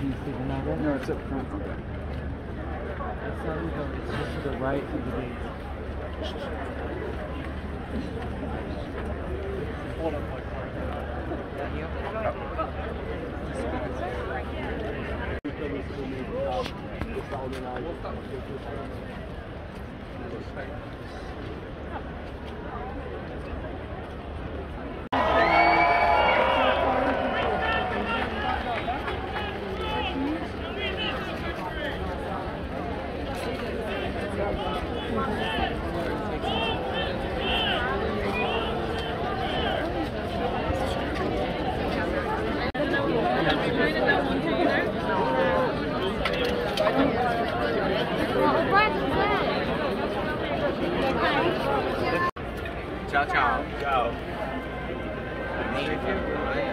Do you see the novel? No, it's up front. Okay. That's not even, it's just to the right of the gate. Hold up my car. Ciao, ciao. Ciao. Thank you.